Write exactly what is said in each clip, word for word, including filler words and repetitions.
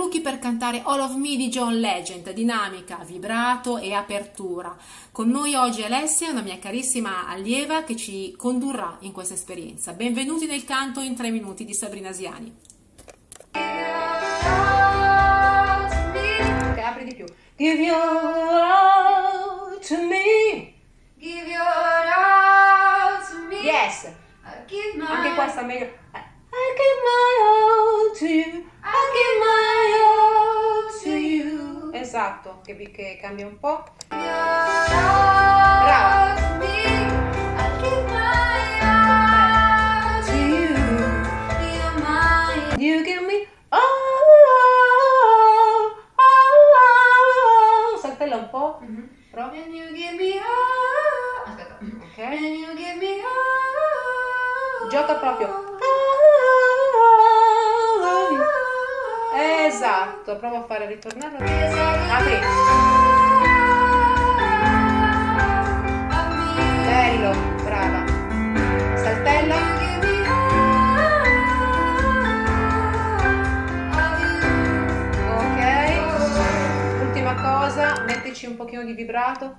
trucchi per cantare All of Me di John Legend, dinamica, vibrato e apertura. Con noi oggi Alessia, una mia carissima allieva che ci condurrà in questa esperienza. Benvenuti nel canto in tre minuti di Sabrina Asiani. Ok, apri di più. Give your all to me. Give your all to me. Yes. I give my Anche qua sta meglio. I give my all to you. I give my all to you. Esatto, che, che cambia un po'. Give your all to me. I give my all to you. You're mine. You give me all, all, all. Saltella un po'. Mhm. Prova. And you give me all. Aspetta. Ok. And you give me all. Gioca proprio. Esatto, prova a fare il ritornello. Apri. Bello, brava. Saltella. Ok. Ultima cosa, mettici un pochino di vibrato.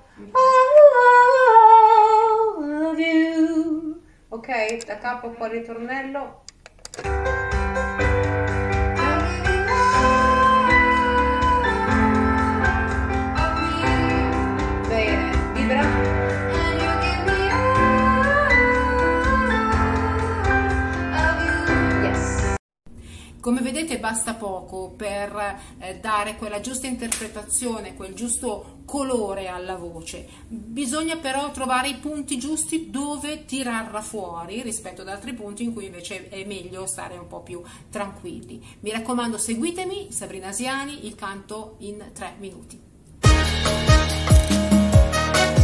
Ok, da capo qua il ritornello. Come vedete basta poco per eh, dare quella giusta interpretazione, quel giusto colore alla voce. Bisogna però trovare i punti giusti dove tirarla fuori rispetto ad altri punti in cui invece è meglio stare un po' più tranquilli. Mi raccomando, seguitemi, Sabrina Asiani, il canto in tre minuti.